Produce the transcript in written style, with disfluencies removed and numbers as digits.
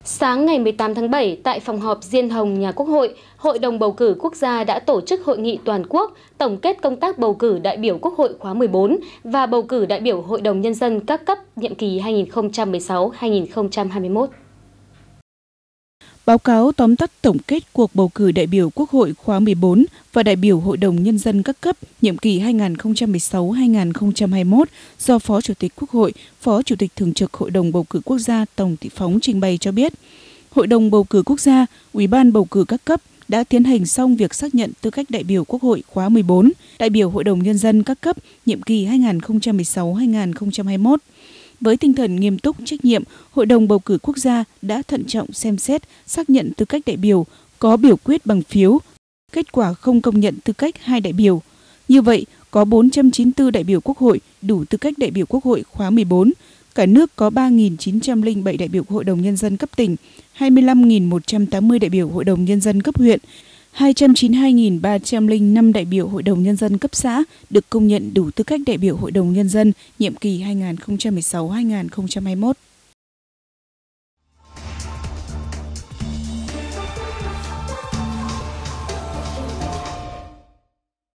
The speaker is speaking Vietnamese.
Sáng ngày 18 tháng 7, tại phòng họp Diên Hồng nhà Quốc hội, Hội đồng bầu cử quốc gia đã tổ chức hội nghị toàn quốc tổng kết công tác bầu cử đại biểu Quốc hội khóa 14 và bầu cử đại biểu Hội đồng Nhân dân các cấp nhiệm kỳ 2016-2021. Báo cáo tóm tắt tổng kết cuộc bầu cử đại biểu Quốc hội khóa 14 và đại biểu Hội đồng Nhân dân các cấp nhiệm kỳ 2016-2021 do Phó Chủ tịch Quốc hội, Phó Chủ tịch Thường trực Hội đồng Bầu cử Quốc gia Tòng Thị Phóng trình bày cho biết, Hội đồng Bầu cử Quốc gia, Ủy ban Bầu cử các cấp đã tiến hành xong việc xác nhận tư cách đại biểu Quốc hội khóa 14, đại biểu Hội đồng Nhân dân các cấp nhiệm kỳ 2016-2021. Với tinh thần nghiêm túc, trách nhiệm, Hội đồng Bầu cử Quốc gia đã thận trọng xem xét, xác nhận tư cách đại biểu, có biểu quyết bằng phiếu, kết quả không công nhận tư cách 2 đại biểu. Như vậy, có 494 đại biểu Quốc hội đủ tư cách đại biểu Quốc hội khóa 14. Cả nước có 3.907 đại biểu Hội đồng Nhân dân cấp tỉnh, 25.180 đại biểu Hội đồng Nhân dân cấp huyện, 292.305 đại biểu Hội đồng Nhân dân cấp xã được công nhận đủ tư cách đại biểu Hội đồng Nhân dân nhiệm kỳ 2016-2021.